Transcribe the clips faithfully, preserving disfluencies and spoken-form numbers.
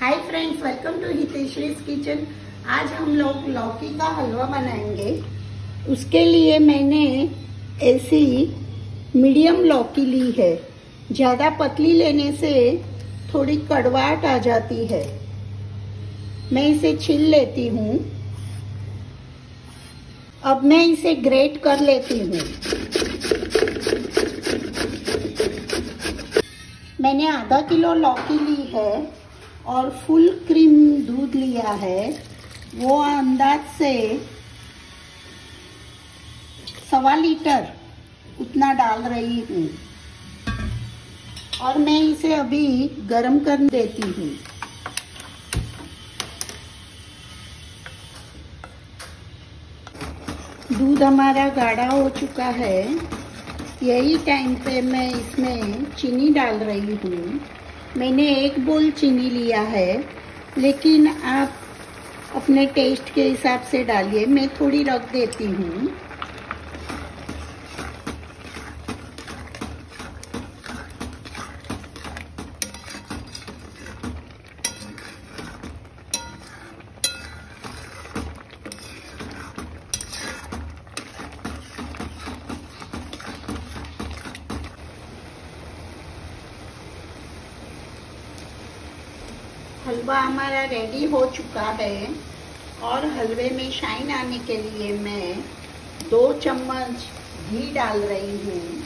Hi friends, welcome to Hiteshree's kitchen. आज हम लोग लौकी का हलवा बनाएंगे। उसके लिए मैंने ऐसी मीडियम लौकी ली है। ज़्यादा पतली लेने से थोड़ी कड़वाहट आ जाती है। मैं इसे छील लेती हूँ। अब मैं इसे ग्रेट कर लेती हूँ। मैंने आधा किलो लौकी ली है और फुल क्रीम दूध लिया है। वो अंदाज से सवा लीटर उतना डाल रही हूँ और मैं इसे अभी गर्म कर देती हूँ। दूध हमारा गाढ़ा हो चुका है। यही टाइम पे मैं इसमें चीनी डाल रही हूँ। मैंने एक बोल चीनी लिया है, लेकिन आप अपने टेस्ट के हिसाब से डालिए। मैं थोड़ी रख देती हूँ। हलवा हमारा रेडी हो चुका है और हलवे में शाइन आने के लिए मैं दो चम्मच घी डाल रही हूँ।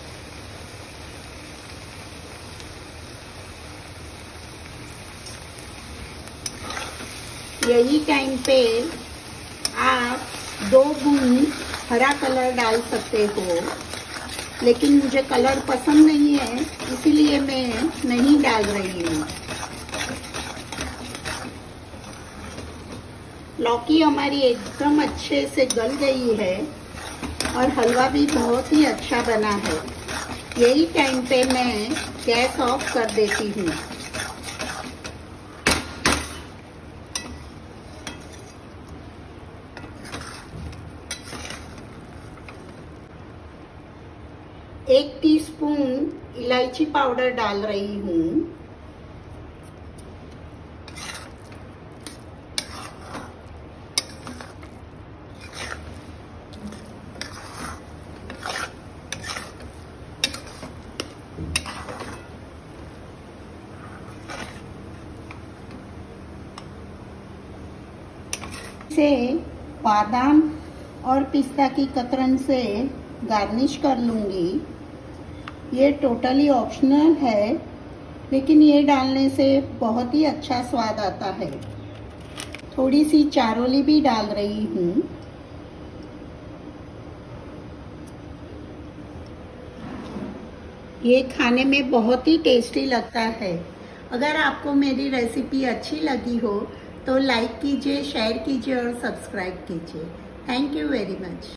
यही टाइम पे आप दो बूंद हरा कलर डाल सकते हो, लेकिन मुझे कलर पसंद नहीं है, इसीलिए मैं नहीं डाल रही हूँ। लौकी हमारी एकदम अच्छे से गल गई है और हलवा भी बहुत ही अच्छा बना है। यही टाइम पे मैं गैस ऑफ कर देती हूँ। एक टीस्पून इलायची पाउडर डाल रही हूँ। से बादाम और पिस्ता की कतरन से गार्निश कर लूँगी। ये टोटली ऑप्शनल है, लेकिन ये डालने से बहुत ही अच्छा स्वाद आता है। थोड़ी सी चारोली भी डाल रही हूँ। ये खाने में बहुत ही टेस्टी लगता है। अगर आपको मेरी रेसिपी अच्छी लगी हो तो लाइक कीजिए, शेयर कीजिए और सब्सक्राइब कीजिए। Thank you very much.